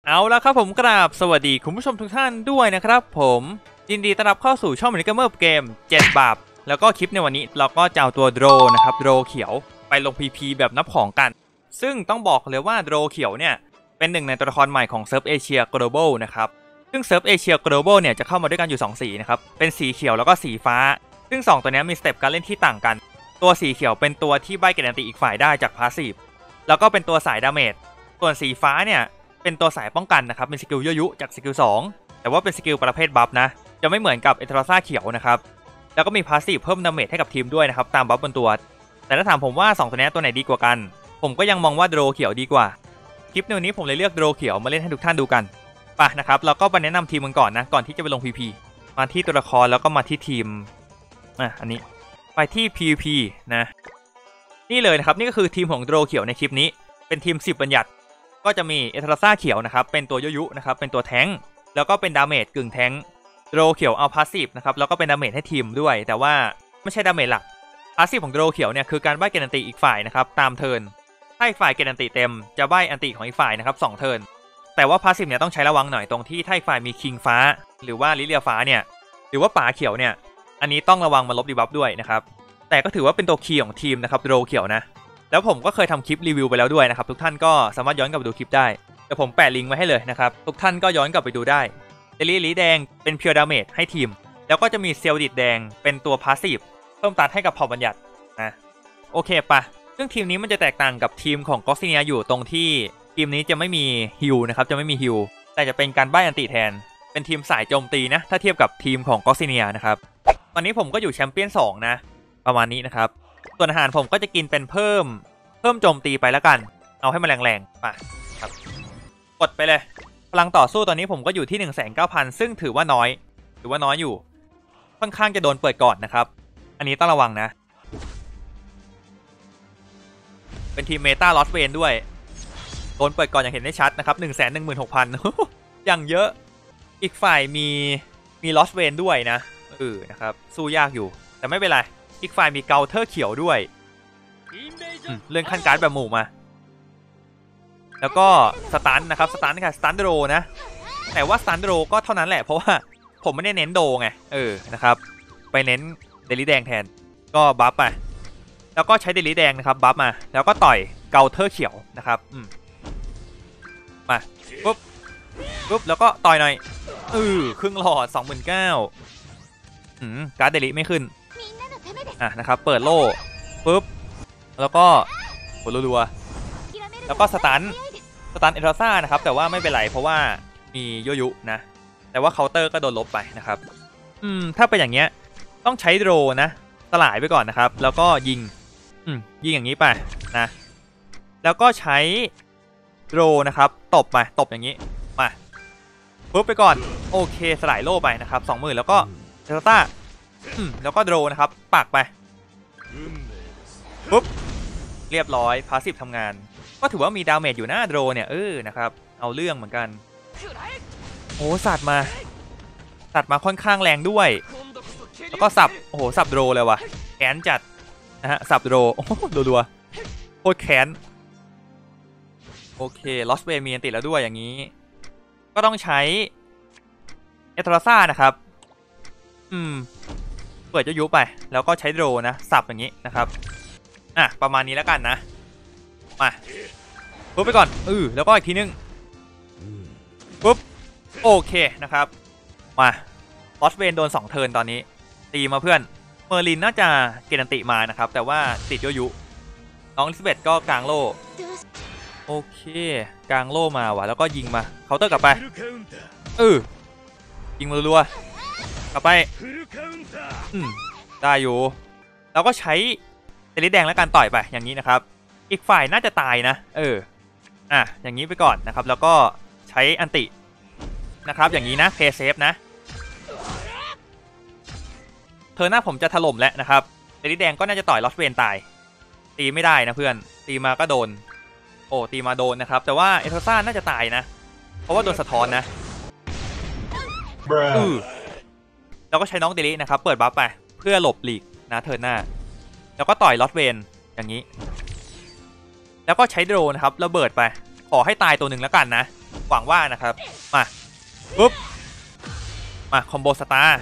เอาละครับผมกราบสวัสดีคุณผู้ชมทุกท่านด้วยนะครับผมยินดีต้อนรับเข้าสู่ช่องมินิเกมเมอร์เกม7 บาปแล้วก็คลิปในวันนี้เราก็จะเอาตัวโดรนะครับโดรเขียวไปลง PP แบบนับของกันซึ่งต้องบอกเลยว่าโดรเขียวเนี่ยเป็นหนึ่งในตัวละครใหม่ของเซิร์ฟเอเชีย Global นะครับซึ่งเซิร์ฟเอเชีย Global เนี่ยจะเข้ามาด้วยกันอยู่2สีนะครับเป็นสีเขียวแล้วก็สีฟ้าซึ่ง2ตัวนี้มีสเต็ปการเล่นที่ต่างกันตัวสีเขียวเป็นตัวที่ใบ้เกรดอันติอีกฝ่ายได้จากพาสซีฟแล้วก็เป็นตัวสายดาเมจส่วนสีฟ้าเนี่ยเป็นตัวสายป้องกันนะครับเป็นสกิลยั่วยุจากสกิล2แต่ว่าเป็นสกิลประเภทบัฟนะจะไม่เหมือนกับเอทราซ่าเขียวนะครับแล้วก็มีพาสซีฟเพิ่มดาเมจให้กับทีมด้วยนะครับตามบัฟบนตัวแต่ถ้าถามผมว่า2ตัวนี้ตัวไหนดีกว่ากันผมก็ยังมองว่าโดรเขียวดีกว่าคลิปในวันนี้ผมเลยเลือกโดรเขียวมาเล่นให้ทุกท่านดูกันป่ะนะครับเราก็ไปแนะนำทีมกันก่อนนะก่อนที่จะไปลง PP มาที่ตัวละครแล้วก็มาที่ทีมอันนี้ไปที่ PVP นะนี่เลยนะครับนี่ก็คือทีมของโดรเขียวในคลิปนี้เป็นทีม10บัญญัติก็จะมีเอทราซ่าเขียวนะครับเป็นตัวยุนะครับเป็นตัวแท้งแล้วก็เป็นดาเมจกึ่งแท้งโดรเขียวเอาพาสซีฟนะครับแล้วก็เป็นดาเมจให้ทีมด้วยแต่ว่าไม่ใช่ดาเมจหลักพาสซีฟของโดรเขียวเนี่ยคือการใบ้เกรดอันติอีกฝ่ายนะครับตามเทิร์นถ้าอีกฝ่ายเกรดอันติเต็มจะใบ้อันติของอีกฝ่ายนะครับ2เทิร์นแต่ว่าพาสซีฟเนี่ยต้องใช้ระวังหน่อยตรงที่ถ้าอีกฝ่ายมีคิงฟ้าหรือว่าลิเลียฟ้าเนี่ยหรือว่าป่าเขียวเนี่ยอันนี้ต้องระวังมาลบดีบัฟด้วยนะครับแต่ก็ถือว่าเป็นตัวคีย์ของทีมนะครับโดรเขียวนะแล้วผมก็เคยทำคลิปรีวิวไปแล้วด้วยนะครับทุกท่านก็สามารถย้อนกลับไปดูคลิปได้แต่ผมแปะลิงก์ไว้ให้เลยนะครับทุกท่านก็ย้อนกลับไปดูได้เดลิลีแดงเป็นเพียวดาเมจให้ทีมแล้วก็จะมีเซลดิดแดงเป็นตัวพาสซีฟเพิ่มตัดให้กับเผ่าบัญญัตินะโอเคปะซึ่งทีมนี้มันจะแตกต่างกับทีมของก็อสซิเนียอยู่ตรงที่ทีมนี้จะไม่มีฮิลนะครับจะไม่มีฮิลแต่จะเป็นการใบ้อันติแทนเป็นทีมสายโจมตีนะถ้าเทียบกับทีมของก็อสซิเนียนะครับตอนนี้ผมก็อยู่แชมเปี้ยน2นะประมาณนี้นะครับส่วนอาหารผมก็จะกินเป็นเพิ่มโจมตีไปแล้วกันเอาให้มันแรงๆมาครับกดไปเลยพลังต่อสู้ตอนนี้ผมก็อยู่ที่ 190,000 ซึ่งถือว่าน้อยอยู่ค่อนข้างจะโดนเปิดก่อนนะครับอันนี้ต้องระวังนะเป็นทีมเมตาลอสเวนด้วยโดนเปิดก่อนอย่างเห็นได้ชัดนะครับ 116,000 อย่างเยอะอีกฝ่ายมีลอสเวนด้วยนะนะครับสู้ยากอยู่แต่ไม่เป็นไรอีกฝ่ายมีเกาเทอร์เขียวด้วยเลื่อนขั้นการ์ดแบบหมู่มาแล้วก็สตันนะครับสตันค่ะสตันโดนะแต่ว่าสตันโดก็เท่านั้นแหละเพราะว่าผมไม่ได้เน้นโดไงนะครับไปเน้นเดลิแดงแทนก็บัฟไปแล้วก็ใช้เดลิแดงนะครับบัฟมาแล้วก็ต่อยเกาเทอร์เขียวนะครับมาปุ๊บแล้วก็ต่อยหน่อยครึ่งหลอด 29,000การ์ดเดลิไม่ขึ้นนะครับเปิดโล่ปุ๊บแล้วก็กดรัวๆแล้วก็สตันเอทราซ่านะครับแต่ว่าไม่เป็นไรเพราะว่ามียั่วยุนะแต่ว่าเคาน์เตอร์ก็โดนลบไปนะครับถ้าเป็นอย่างเงี้ยต้องใช้โดรนะสลายไปก่อนนะครับแล้วก็ยิงอย่างนี้ไปนะแล้วก็ใช้โดรนะครับตบอย่างนี้มาปุ๊บไปก่อนโอเคสลายโล่ไปนะครับ 20,000 แล้วก็เอทราซ่าแล้วก็โดรนะครับปักไปปุ๊บเรียบร้อยพาสซีฟทำงานก็ถือว่ามีดาเมจอยู่หน้าโดรเนี่ยนะครับเอาเรื่องเหมือนกันโอ้สัตว์มาค่อนข้างแรงด้วยแล้วก็สับสับโดรเลยว่ะแขนจัดนะฮะสับโดรรัวโคตรแขนโอเคลอสเวมีอันติดแล้วด้วยอย่างนี้ก็ต้องใช้เอทราซ่านะครับเปิดยุบไปแล้วก็ใช้โดรนะสับอย่างนี้นะครับประมาณนี้แล้วกันนะมาปุ๊บไปก่อนแล้วก็อีกทีนึงปุ๊บโอเคนะครับมาลอสเวนโดน2เทิร์นตอนนี้ตีมาเพื่อนเมอร์ลินน่าจะเกณฑ์อันติมานะครับแต่ว่าติดยั่วยุน้องลิซเบธก็กลางโล่โอเคกลางโล่มาว่ะแล้วก็ยิงมาเคาน์เตอร์กลับไปยิงรัวๆกลับไปได้อยู่แล้วก็ใช้เดลิแดงแล้วกันต่อยไปอย่างนี้นะครับอีกฝ่ายน่าจะตายนะอย่างนี้ไปก่อนนะครับแล้วก็ใช้อันตินะครับอย่างนี้นะเพย์เซฟนะเธอหน้าผมจะถล่มแล้วนะครับเดลิแดงก็น่าจะต่อยลอสเวนตายตีไม่ได้นะเพื่อนตีมาก็โดนตีมาโดนนะครับแต่ว่าเอทราซ่าน่าจะตายนะเพราะว่าโดนสะท้อนนะแล้วก็ใช้น้องเดลินะครับเปิดบัฟไปเพื่อหลบหลีกนะเธอหน้าแล้วก็ต่อยลอสเวนอย่างนี้แล้วก็ใช้โดรนะครับระเบิดไปขอให้ตายตัวหนึ่งแล้วกันนะหวังว่านะครับมาปุ๊บมาคอมโบสตาร์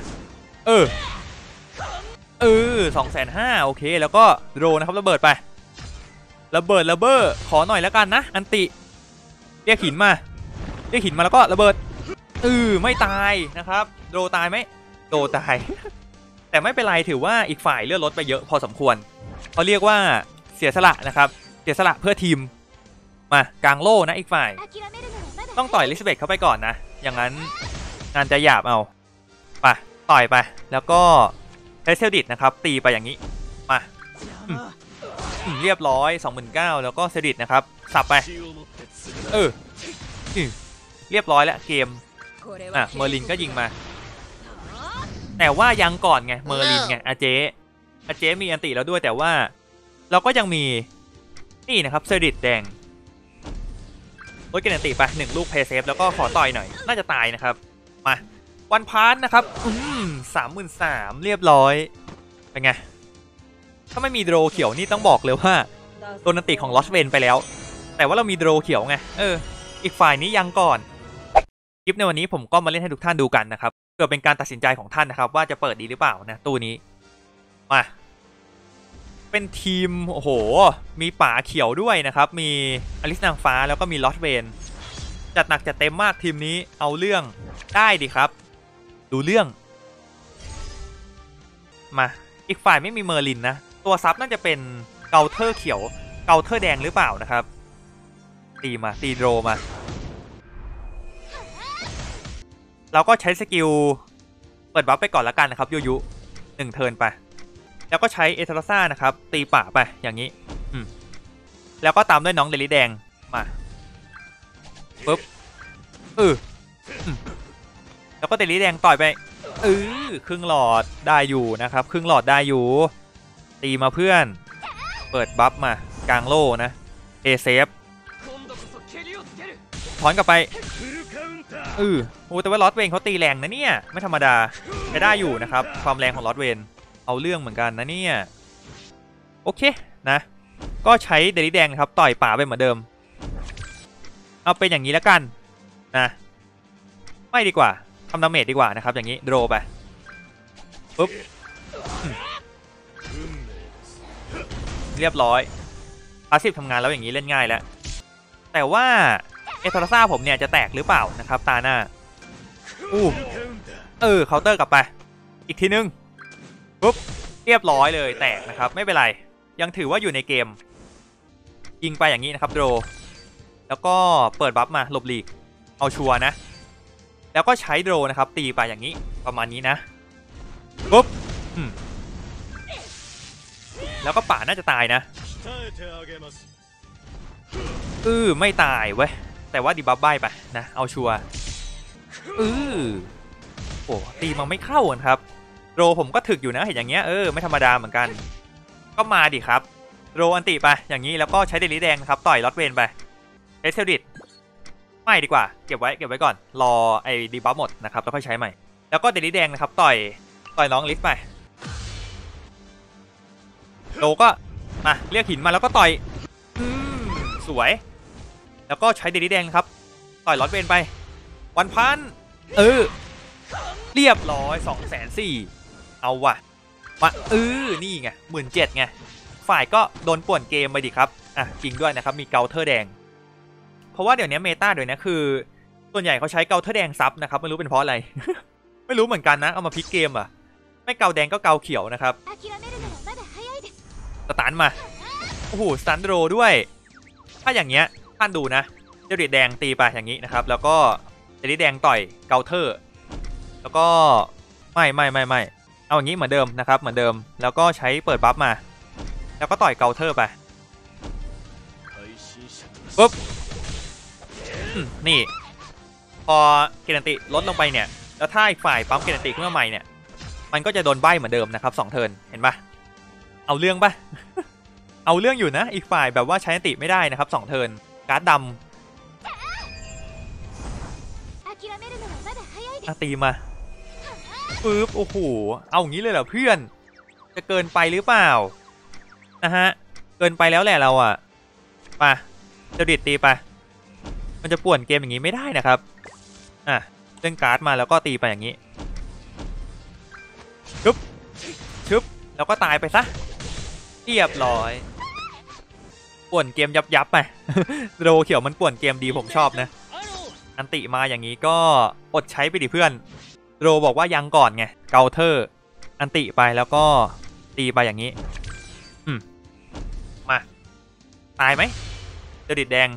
250,000โอเคแล้วก็โดรนะครับระเบิดไประเบิดขอหน่อยแล้วกันนะอันติเรียกหินมาแล้วก็ระเบิดไม่ตายนะครับโดรตายไหมโดรตาย แต่ไม่เป็นไรถือว่าอีกฝ่ายเลือดลดไปเยอะพอสมควรเขาเรียกว่าเสียสละนะครับเสียสละเพื่อทีมมากลางโล่นะอีกฝ่ายต้องต่อยลิซเบธเข้าไปก่อนนะอย่างนั้นงานจะหยาบเอาไปต่อยไปแล้วก็ใช้เซลดิตนะครับตีไปอย่างนี้มาเรียบร้อย 29,000แล้วก็เซลดิตนะครับสับไปเรียบร้อยแล้วเกมเมอร์ลินก็ยิงมาแต่ว่ายังก่อนไงเมอร์ลินไงอาเจมีอันติแล้วด้วยแต่ว่าเราก็ยังมีนี่นะครับเซอร์ดิตแดงลดเกณฑ์อันติไป1ลูกเพย์เซฟแล้วก็ขอต่อยหน่อยน่าจะตายนะครับมาวันพาร์ทนะครับ33,000เรียบร้อยเป็นไงถ้าไม่มีโดรเขียวนี่ต้องบอกเลยว่าโดนอันติของลอสเวนไปแล้วแต่ว่าเรามีโดรเขียวไงอีกฝ่ายนี้ยังก่อนคลิปในวันนี้ผมก็มาเล่นให้ทุกท่านดูกันนะครับเพื่อเป็นการตัดสินใจของท่านนะครับว่าจะเปิดดีหรือเปล่านะตู้นี้มาเป็นทีมโอ้โหมีป่าเขียวด้วยนะครับมีอลิสนางฟ้าแล้วก็มีลอสเวนจัดหนักจัดเต็มมากทีมนี้เอาเรื่องได้ดิครับดูเรื่องมาอีกฝ่ายไม่มีเมอร์ลินนะตัวซับน่าจะเป็นเกาเทอร์เขียวเกาเทอร์แดงหรือเปล่านะครับตีโดรมาเราก็ใช้สกิลเปิดบัฟไปก่อนละกันนะครับยุ1เทิร์นไปแล้วก็ใช้เอเทอร์ซ่านะครับตีป่าไปอย่างนี้แล้วก็ตามด้วยน้องเดลิแดงมาปุ๊บแล้วก็เดลิแดงต่อยไปครึ่งหลอดได้อยู่นะครับครึ่งหลอดได้อยู่ตีมาเพื่อนเปิดบัฟมากลางโล่นะเอเซฟถอนกลับไปโอ้แต่ว่าลอสเวนเขาตีแรงนะเนี่ยไม่ธรรมดาจะได้อยู่นะครับความแรงของลอสเวนเอาเรื่องเหมือนกันนะเนี่ยโอเคนะก็ใช้เดลิแดงครับต่อยป่าไปเหมือนเดิมเอาเป็นอย่างนี้แล้วกันนะไม่ดีกว่าทำดาเมจดีกว่านะครับอย่างนี้โดรไปปุ๊บเรียบร้อยพาสซีฟทำงานแล้วอย่างนี้เล่นง่ายแล้วแต่ว่าเอทอร์ซ่าผมเนี่ยจะแตกหรือเปล่านะครับตาหน้าเคาน์เตอร์กลับไปอีกทีนึงปุ๊บเรียบร้อยเลยแตกนะครับไม่เป็นไรยังถือว่าอยู่ในเกมยิงไปอย่างนี้นะครับโดรแล้วก็เปิดบัฟมาหลบหลีกเอาชัวร์นะแล้วก็ใช้โดรนะครับตีไปอย่างนี้ประมาณนี้นะปุ๊บแล้วก็ป่าน่าจะตายนะไม่ตายเว้ยแต่ว่าดีบัฟใบไปนะเอาชัวร์โอ้ตีมันไม่เข้าครับโรผมก็ถึกอยู่นะเห็นอย่างเงี้ยไม่ธรรมดาเหมือนกันก็มาดิครับโรอันติไปอย่างนี้แล้วก็ใช้เดลิแดงครับต่อยลอสเวนไปเอสเซลดิตไม่ดีกว่าเก็บไว้ก่อนรอไอ้ดีบัฟหมดนะครับแล้วค่อยใช้ใหม่แล้วก็เดลิแดงนะครับต่อยน้องลิสไปโรก็มาเรียกหินมาแล้วก็ต่อยสวยแล้วก็ใช้เดลิแดงครับต่อยลอสเวนไปวันพันเรียบร้อย240,000เอาว่ะมานี่ไง17,000ไงฝ่ายก็โดนป่วนเกมไปดิครับจริงด้วยนะครับมีเกาเทอร์แดงเพราะว่าเดี๋ยวนี้เมตาเดี๋ยวนี้คือส่วนใหญ่เขาใช้เกาเทอร์แดงซับนะครับไม่รู้เป็นเพราะอะไร ไม่รู้เหมือนกันนะเอามาพลิกเกมไม่เกาแดงก็เกาเขียวนะครับสตันมาโอ้โหสตันโดรด้วยถ้าอย่างเงี้ยท่านดูนะเดลิแดงตีไปอย่างนี้นะครับแล้วก็เดลิแดงต่อยเกาเทอร์แล้วก็ไม่เอาอย่างนี้เหมือนเดิมนะครับเหมือนเดิมแล้วก็ใช้เปิดบัฟมาแล้วก็ต่อยเกาเทอร์ไปปุ๊บนี่พอเกณฑ์ติลดลงไปเนี่ยแล้วถ้าอีกฝ่ายปั๊มเกณฑ์ติขึ้นมาใหม่เนี่ยมันก็จะโดนใบเหมือนเดิมนะครับ2เทิร์นเห็นปะเอาเรื่องปะ เอาเรื่องอยู่นะอีกฝ่ายแบบว่าใช้อันติไม่ได้นะครับ2เทิร์นการ์ดดำตีมาปึ๊บโอ้โหเอาอย่างนี้เลยเหรอเพื่อนจะเกินไปหรือเปล่านะฮะเกินไปแล้วแหละเรามาเดลิดตีไปมันจะป่วนเกมอย่างนี้ไม่ได้นะครับเล่นการ์ดมาแล้วก็ตีไปอย่างนี้ชึบชึบแล้วก็ตายไปซะเรียบร้อยป่วนเกมยับไป โรเขียวมันป่วนเกมดีผมชอบนะอันติมาอย่างนี้ก็อดใช้ไปดิเพื่อนโรบอกว่ายังก่อนไงเกาเทอร์อันติไปแล้วก็ตีไปอย่างนี้มาตายไหมเจดิดแดง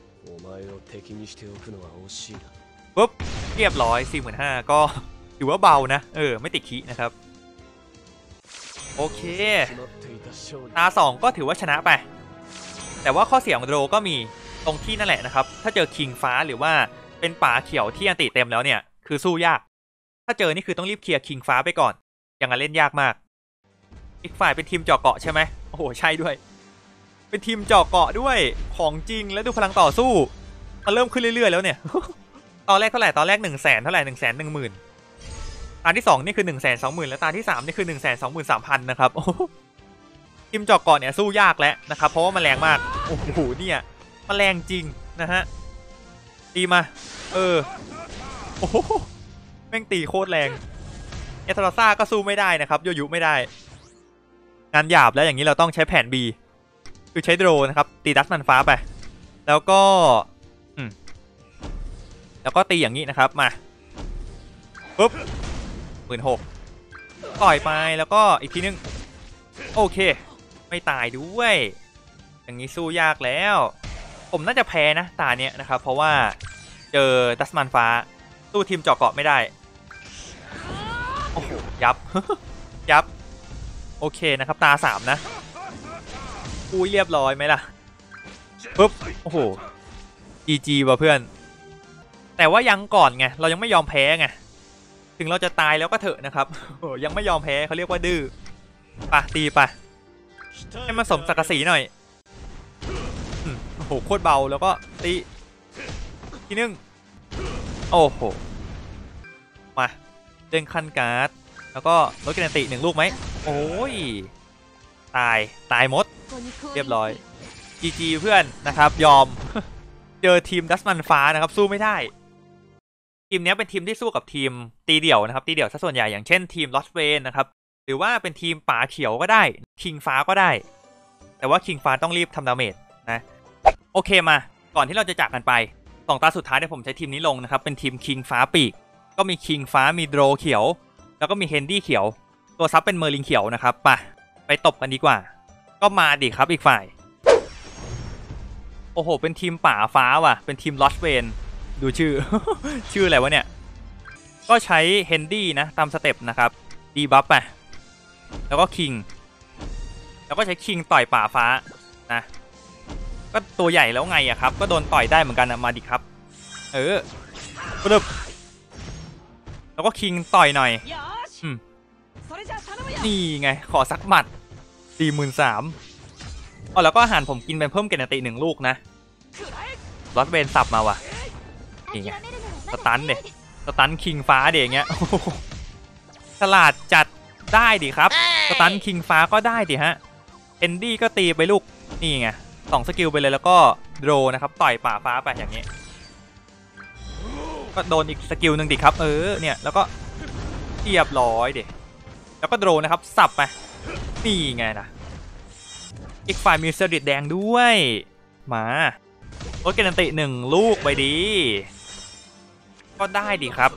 ปุ๊บเรียบร้อย 45,000 ก็ถือว่าเบานะไม่ติดขี้นะครับโอเคตา2ก็ถือว่าชนะไปแต่ว่าข้อเสียของโดรก็มีตรงที่นั่นแหละนะครับถ้าเจอคิงฟ้าหรือว่าเป็นป่าเขียวที่อันติเต็มแล้วเนี่ยคือสู้ยากถ้าเจอนี่คือต้องรีบเคลียร์คิงฟ้าไปก่อนอย่างนั้นเล่นยากมากอีกฝ่ายเป็นทีมเจาะเกาะใช่ไหมโอ้โหใช่ด้วยเป็นทีมเจาะเกาะด้วยของจริงแล้วดูพลังต่อสู้มันเริ่มขึ้นเรื่อยๆแล้วเนี่ยตอนแรกเท่าไหร่ตอนแรก100,000เท่าไหร่110,000ตาที่2นี่คือ120,000แล้วตาที่3นี่คือ123,300นะครับทีมเจาะเกาะเนี่ยสู้ยากแล้วนะครับเพราะว่ามันแรงมากโอ้โหเนี่ยมันแรงจริงนะฮะตีมาโอ้โหแม่งตีโคตรแรงเอทราซ่าก็สู้ไม่ได้นะครับโยยุไม่ได้งานหยาบแล้วอย่างนี้เราต้องใช้แผน B คือใช้โดรนะครับตีดัสมันฟ้าไปแล้วก็ตีอย่างนี้นะครับมาปุ๊บ16,000ต่อยไปแล้วก็อีกทีนึงโอเคไม่ตายด้วยอย่างนี้สู้ยากแล้วผมน่าจะแพ้นะตาเนี้ยนะครับเพราะว่าเจอดัสมันฟ้าสู้ทีมเจาะเกาะไม่ได้โอ้โหยับ ยับโอเคนะครับตา3นะอุ้ยเรียบร้อยไหมล่ะปุ๊บโอ้โห GG ว่ะเพื่อนแต่ว่ายังก่อนไงเรายังไม่ยอมแพ้ไงถึงเราจะตายแล้วก็เถอะนะครับยังไม่ยอมแพ้เขาเรียกว่าดื้อปะตีปะให้มันสมศักดิ์ศรีหน่อยโอ้โหโคตรเบาแล้วก็ตีทีนึงโอ้โหมาเล่นขั้นการ์ดแล้วก็ลดการันตี1 ลูกไหมโอ้ยตายหมดเรียบร้อย GG เพื่อนนะครับยอม เจอทีมดัสมันฟ้านะครับสู้ไม่ได้ทีมนี้เป็นทีมที่สู้กับทีมตีเดี่ยวนะครับตีเดี่ยวซะส่วนใหญ่อย่างเช่นทีมลอสเวนนะครับหรือว่าเป็นทีมป่าเขียวก็ได้คิงฟ้าก็ได้แต่ว่าคิงฟ้าต้องรีบทำดาเมจนะโอเคมาก่อนที่เราจะจากกันไป2 ตาสุดท้ายเนี่ยผมใช้ทีมนี้ลงนะครับเป็นทีมคิงฟ้าปีกก็มีคิงฟ้ามีโดรเขียวแล้วก็มีเฮนดี้เขียวตัวซับเป็นเมอร์ลิงเขียวนะครับไปตบกันดีกว่าก็มาดิครับอีกฝ่ายโอ้โหเป็นทีมป่าฟ้าว่ะเป็นทีมลอสเวนดูชื่อ ชื่ออะไรวะเนี่ยก็ใช้เฮนดี้นะตามสเต็ปนะครับดีบัฟไปแล้วก็คิงแล้วก็ใช้คิงต่อยป่าฟ้านะก็ตัวใหญ่แล้วไงอะครับก็โดนต่อยได้เหมือนกันนะมาดิครับปึ๊บแล้วก็คิงต่อยหน่อยนี่ไงขอสักหมัด 43,000แล้วก็อาหารผมกินเป็นเพิ่มเกณฑ์ติ1 ลูกนะลอสเวนสับมาว่ะนี่ไงสตันเนี่ยสตันคิงฟ้าเดี๋ยวอย่างเงี้ยฉลาดจัดได้ดิครับสตันคิงฟ้าก็ได้ดิฮะเอนดี้ก็ตีไปลูกนี่ไง2 สกิลไปเลยแล้วก็โดรนะครับต่อยป่าฟ้าไปอย่างเงี้ยก็โดนอีกสกิลหนึ่งดิครับเนี่ยแล้วก็เรียบร้อยดิแล้วก็โดรนะครับสับไปนี่ไงนะอีกฝ่ายมีเซอร์ดิตแดงด้วยมาโอเคนันติ1 ลูกไปดีก็ได้ดิครับ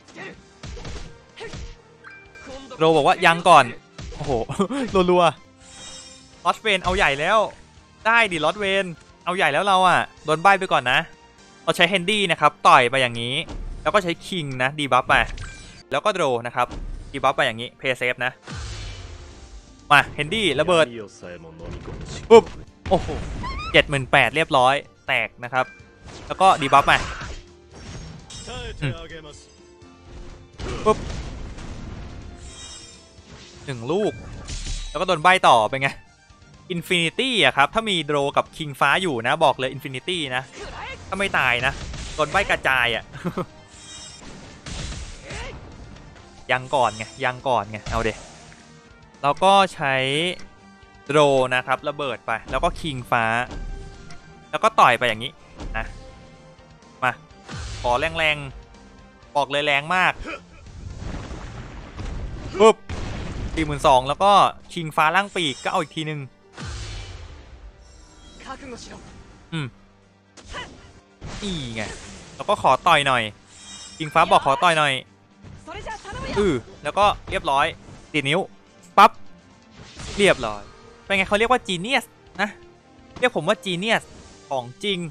โรบอกว่ายังก่อนโอ้โหรัวๆลอสเวนเอาใหญ่แล้วได้ดิลอสเวนเอาใหญ่แล้วเราโดนใบไปก่อนนะเราใช้เฮนดี้นะครับต่อยไปอย่างนี้แล้วก็ใช้คิงนะดีบัฟไปแล้วก็โดรนะครับดีบัฟไปอย่างนี้เพย์เซฟนะมาเฮนดี้ระเบิดปุ๊บโอ้โห78,000เรียบร้อยแตกนะครับแล้วก็ดีบัฟไปปุ๊บ1 ลูกแล้วก็โดนใบต่อไปไงอินฟินิตี้ครับถ้ามีโดรกับคิงฟ้าอยู่นะบอกเลยอินฟินิตี้นะถ้าไม่ตายนะโดนใบกระจายยังก่อนไงเอาเดแล้วก็ใช้โดรนะครับระเบิดไปแล้วก็คิงฟ้าแล้วก็ต่อยไปอย่างนี้นะขอแรงๆบอกเลยแรงมากปุ๊บ42,000แล้วก็ชิงฟ้าล่างปีกก็เอาอีกทีนึงนี่ไงแล้วก็ขอต่อยหน่อยชิงฟ้าบอกขอต่อยหน่อยแล้วก็เรียบร้อยติดนิ้วปั๊บเรียบร้อยเป็นไงเขาเรียกว่าจีเนียสนะเรียกผมว่าจีเนียสของจริง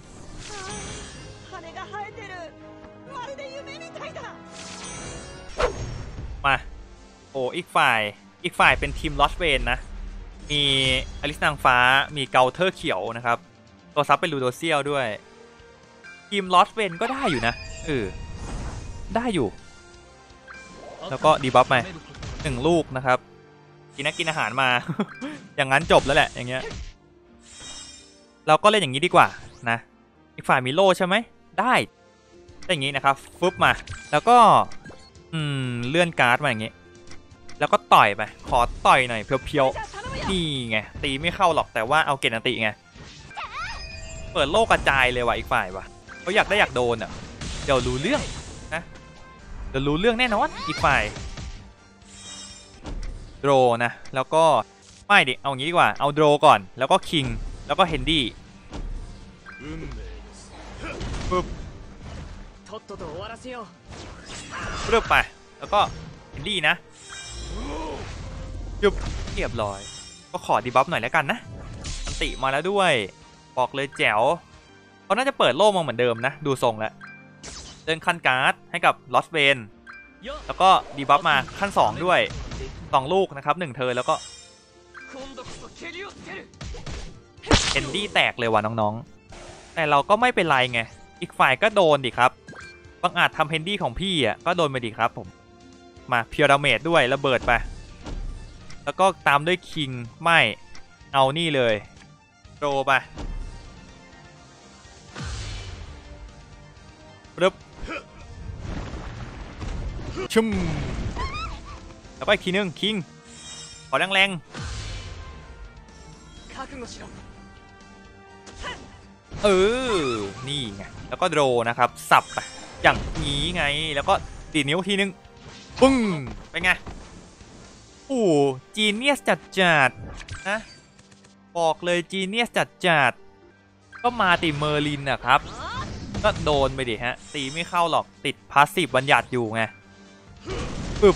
มาโอ้อีกฝ่ายเป็นทีมลอสเวนนะมีอลิสนางฟ้ามีเกาเทอร์เขียวนะครับตัวซับเป็นลูโดเซียลด้วยทีมลอสเวนก็ได้อยู่นะได้อยู่แล้วก็ดีบัฟมา1 ลูกนะครับกินอาหารมา อย่างนั้นจบแล้วแหละอย่างเงี้ยเราก็เล่นอย่างนี้ดีกว่านะอีกฝ่ายมีโล่ใช่ไหมได้อย่างนี้นะครับฟึบมาแล้วก็เลื่อนการ์ดมาอย่างนี้แล้วก็ต่อยไปขอต่อยหน่อยเพียวๆนี่ไงตีไม่เข้าหรอกแต่ว่าเอาเกณฑ์อันติไงเปิดโล่กระจายเลยว่ะอีกฝ่ายว่ะเขาอยากโดนอ่ะเดี๋ยวรู้เรื่องนะเดี๋ยวรู้เรื่องแน่นอนอีกฝ่ายโดรนะแล้วก็ไม่ดิเอางี้ดีกว่าเอาโดรก่อนแล้วก็คิงแล้วก็เฮนดี้ปึ๊บเริ่มไปแล้วก็เฮนดี้นะยุบเรียบร้อยก็ขอดีบัฟหน่อยแล้วกันนะอันติมาแล้วด้วยบอกเลยแจ๋วเขาน่าจะเปิดโล่มาเหมือนเดิมนะดูทรงแล้วเดินขั้นการ์ดให้กับลอสเวนแล้วก็ดีบัฟมาขั้น2ด้วย2 ลูกนะครับ1เทิร์นแล้วก็เฮนดี้แตกเลยว่ะน้องๆแต่เราก็ไม่เป็นไรไงอีกฝ่ายก็โดนดิครับบางอาจทำเฮนดี้ของพี่อ่ะก็โดนไปดิครับผมมาเพียร์ดาเมจด้วยระเบิดไปแล้วก็ตามด้วยคิงไม่เอานี่เลยโดไปปึ๊บชุ่มแล้วก็อีกทีนึงคิงขอแรงนี่ไงแล้วก็โดรนะครับสับไปอย่างนี้ไงแล้วก็ตีนิ้วทีนึงปึ้งเป็นไงจีเนียสจัดนะบอกเลยจีเนียสจัดก็มาติเมอร์ลินนะครับก็โดนไปดิฮะตีไม่เข้าหรอกติดพาสซีฟบัญญัติอยู่ไงปึ๊บ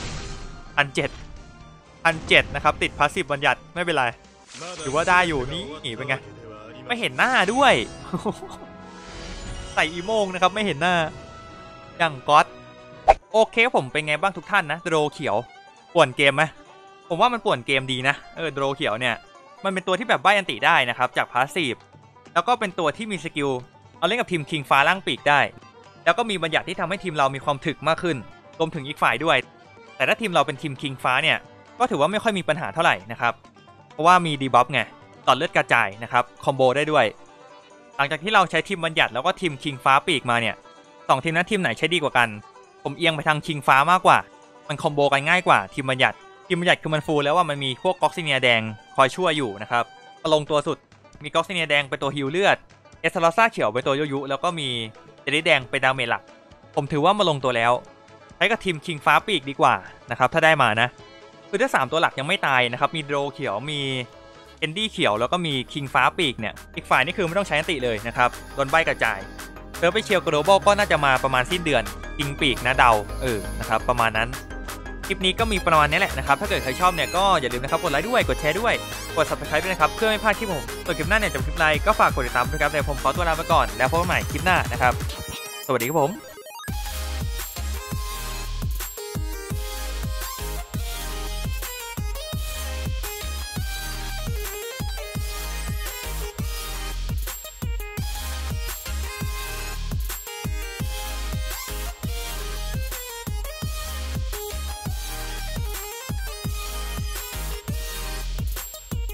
1,700นะครับติดพาสซีฟบัญญัติไม่เป็นไรถือว่าได้อยู่นี่เป็นไงไม่เห็นหน้าด้วยใส่อีโมงนะครับไม่เห็นหน้าอย่างก๊อตโอเคผมเป็นไงบ้างทุกท่านนะโดรเขียวป่วนเกมไหมผมว่ามันป่วนเกมดีนะโดรเขียวเนี่ยมันเป็นตัวที่แบบใบอันติได้นะครับจากพาสซีฟแล้วก็เป็นตัวที่มีสกิลเอาเล่นกับทีมคิงฟ้าล่างปีกได้แล้วก็มีบัญญัติที่ทำให้ทีมเรามีความถึกมากขึ้นรวมถึงอีกฝ่ายด้วยแต่ถ้าทีมเราเป็นทีมคิงฟ้าเนี่ยก็ถือว่าไม่ค่อยมีปัญหาเท่าไหร่นะครับเพราะว่ามีดีบัฟไงต่อเลือดกระจายนะครับคอมโบได้ด้วยหลังจากที่เราใช้ทีมบัญญัติแล้วก็ทีมคิงฟ้าปีกมาเนี่ย2ทีมนั้นทีมไหนใช้ดีกว่ากันผมเอียงไปทางคิงฟ้ามากกว่ามันคอมโบกันง่ายกว่าทีมบัญญัติคือมันฟูลแล้วว่ามันมีพวกก๊อกซิเนียแดงคอยช่วยอยู่นะครับลงตัวสุดมีก๊อกซิเนียแดงเป็นตัวฮิลเลือดเอสซาลาซ่าเขียวเป็นตัวยุแล้วก็มีเจลลี่แดงเป็นดาเมจหลักผมถือว่ามาลงตัวแล้วใช้กับทีมคิงฟ้าปีกดีกว่านะครับถ้าได้มานะคือถ้า3ตัวหลักยังไม่ตายนะครับมีโดรเขียวมีเอนดี้เขียวแล้วก็มีคิงฟ้าปีกเนี่ยอีกฝ่ายนี่คือไม่ต้องใช้อันติเลยนะครับโดนใบกระจายเซิร์ฟไปเชียร์โกลบอลก็น่าจะมาประมาณสิ้นเดือนคิงปีกนะเดานะครับประมาณนั้นคลิปนี้ก็มีประมาณนี้แหละนะครับถ้าเกิดใครชอบเนี่ยก็อย่าลืมนะครับกดไลค์ด้วยกดแชร์ด้วยกด subscribe ด้วยนะครับเพื่อไม่พลาดคลิปผมส่วนคลิปหน้าเนี่ยจะเป็นคลิปอะไรก็ฝากกดติดตามด้วยครับแต่ผมขอตัวลาไปก่อนแล้วพบกันใหม่คลิปหน้านะครับสวัสดีครับผม